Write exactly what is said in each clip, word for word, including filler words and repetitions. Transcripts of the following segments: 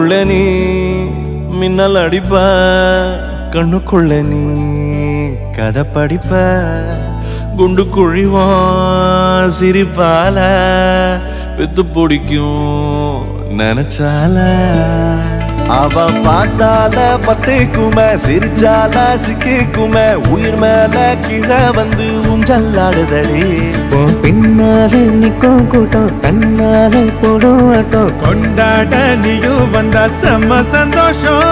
கண்ணுக்குள்ள நீ மின்னல் அடிப்ப கண்ணுக்குள்ள நீ கதை படிப்ப குண்டு குழிவான் சிரிப்பால பித்து பிடிக்கும் நினைச்சால அவ பார்த்தால பத்தைக்குமே சிரிச்சால சிக்கிக்குமே உயிர் மேல கீழே வந்து ஊஞ்சல்லாடுதடி பின்னால நிக்கும் கூட்டம் தன்னால போடும் ஆட்டம் கொண்டாட நீயும் வந்தா செம்ம சந்தோஷம்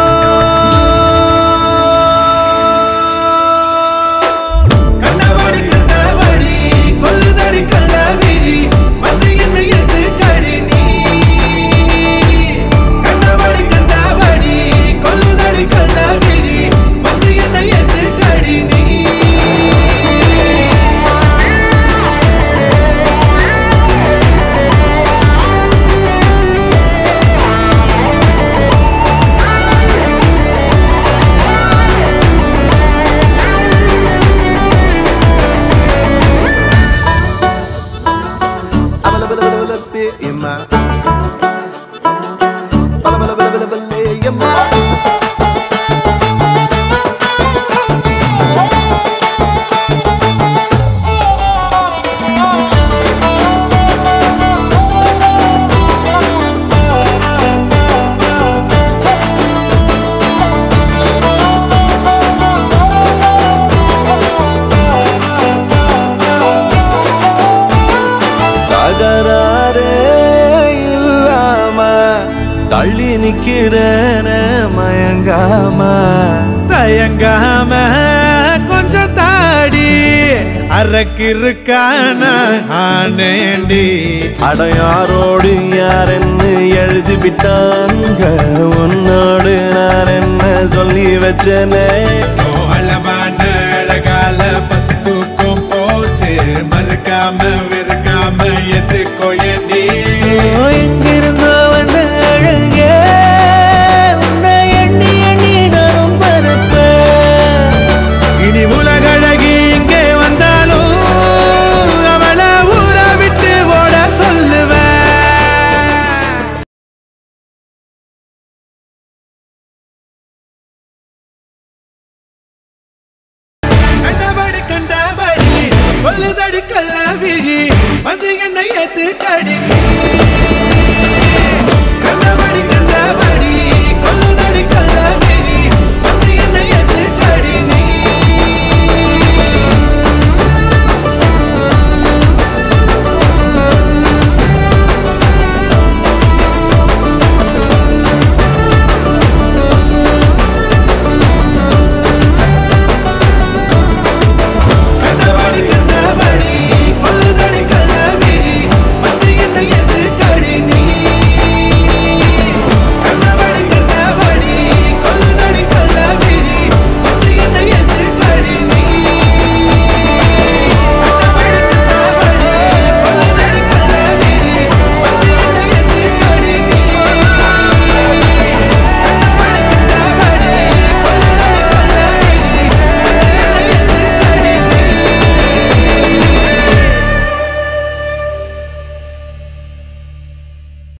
தள்ளி நிக்கிறேன மயங்காம தயங்காம கொஞ்சம் தாடி அரக்கிருக்கான ஆனேண்டி அடையாரோடு யாரென்னு எழுதி விட்டாங்க உன்னோடு நான் என்ன சொல்லி வச்சனே அளவான அழகால பசி தூக்கம் போச்சு மறுக்காம விருக்காம எது கோயண்டி எங்கிருந்தோ வந்த அழகே உன்னை எண்ணி எண்ணி நானும் பரப்பேன் இனி உலகழகி இங்கே வந்தாலும் அவளை ஊற விட்டு ஓட சொல்லுவேன் கண்டபடி கண்டபடி கொல்லுதடி கல்லாவிழி வந்து என்னை ஏத்து கடி